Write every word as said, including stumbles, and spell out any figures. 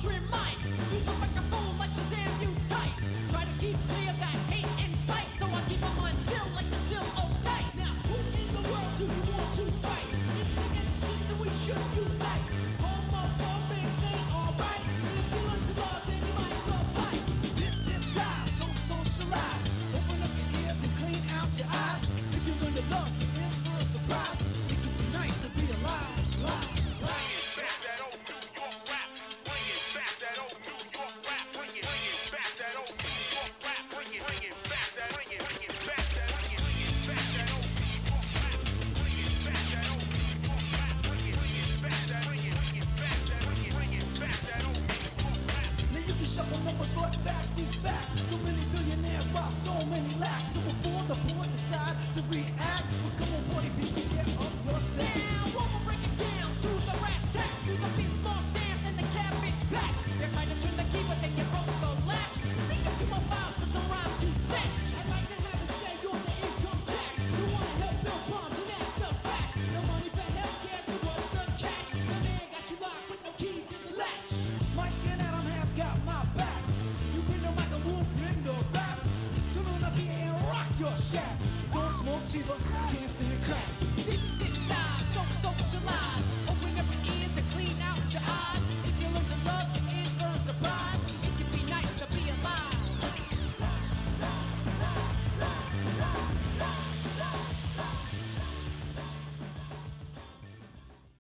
trim mic. Use a microphone like Shazam use tights. Try to keep clear that hate and spite, so I keep my mind still like the still of night. Now, who in the world do you want to fight? It's against the system we should unite. Homophobics ain't alright. And if you learn to love, then you might survive. Tip, tip, die, so socialize. Open up your ears and clean out your eyes. If you learn to love, you're in for a surprise. It can be nice to be alive, alive, alive. Back that old New York rap. Bring it back that old New York rap. Bring it, bring it back that old New York rap. Bring it, bring it back that, bring it, bring it back that, bring it, bring it back that old New York rap. Bring it back that old New York rap. Bring it, bring it back that, bring it, bring it back that, bring it, bring it back that old New York rap. Now you can shuffle numbers, but facts these facts. So many billionaires while so many lacks. So before the board decide to react, well, come on, party people, share up your stats. Now, we'll break it down to the brass tacks. You can be